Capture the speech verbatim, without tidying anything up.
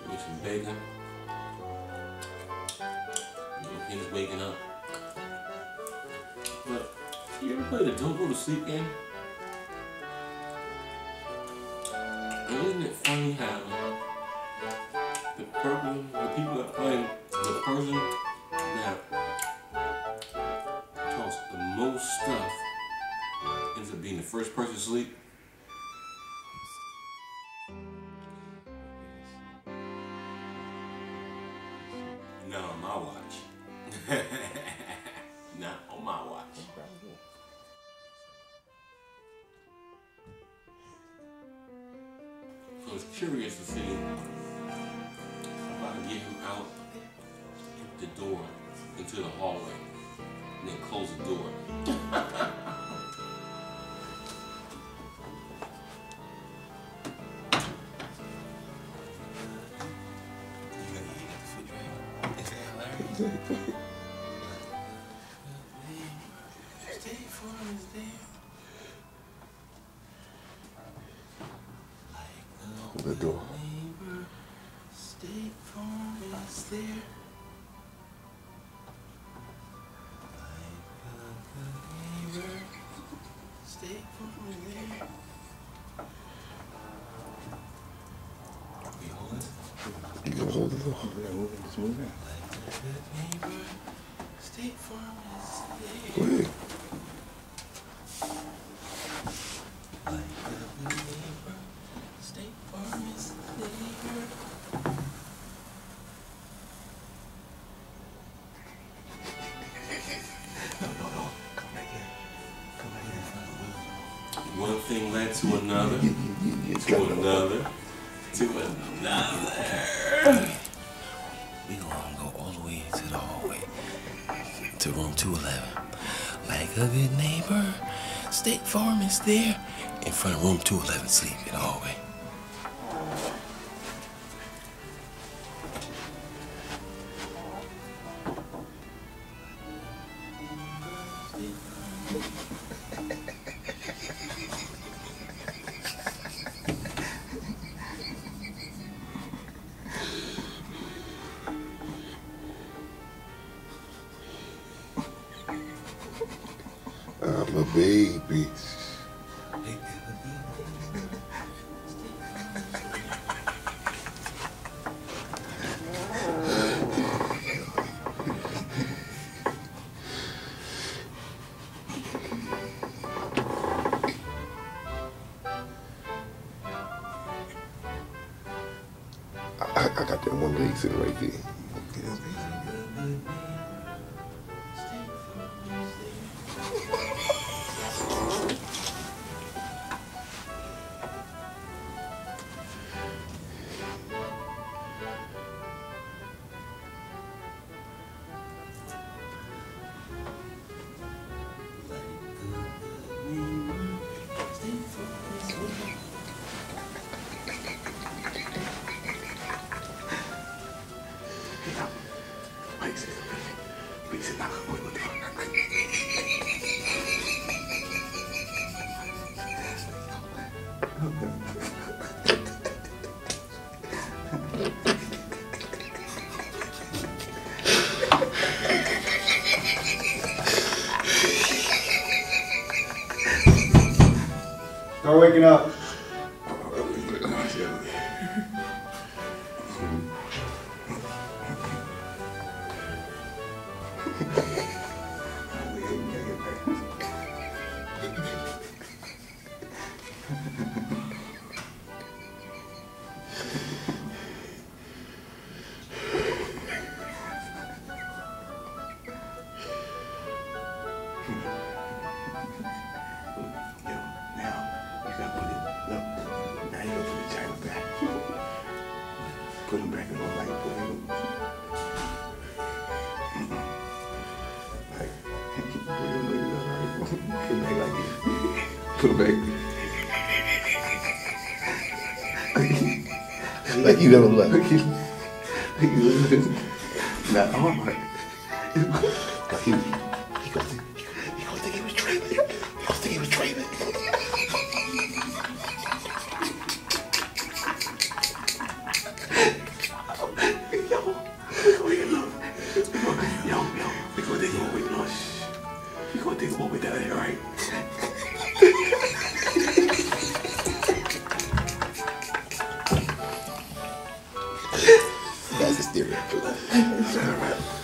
With some bacon. He's waking up. But you ever play the Don't Go to Sleep game? And isn't it funny how the person, the people that play, the person that talks the most stuff ends up being the first person to sleep? Not on my watch. Not on my watch. So I was curious to see if I could get him out the door into the hallway and then close the door. The door. State Farm is there. Like a good neighbor. State Farm is there. We hold it. You can hold the door. Yeah, move it. Just move it. Like a good neighbor. State Farm is Go there. ahead. Like a good neighbor. State Farm is there. No, no, no. Come right here. Come right here in front of the window. One thing led to another, You, you, you, you to another, to another. We gonna go all the way to the hallway, to room two eleven. Like a good neighbor, State Farm is there. In front of room two eleven, sleep in the hallway. I'm a baby. I, I got that one leg sitting right there. Start waking up. Put him back in the light. Put him, like, put him like that, right? Put him back like this. Put him back. Like you never left. Like you not on like. Like he, he gonna think, he gonna think he was dreaming. He gonna think he was dreaming. stereo. It's all right.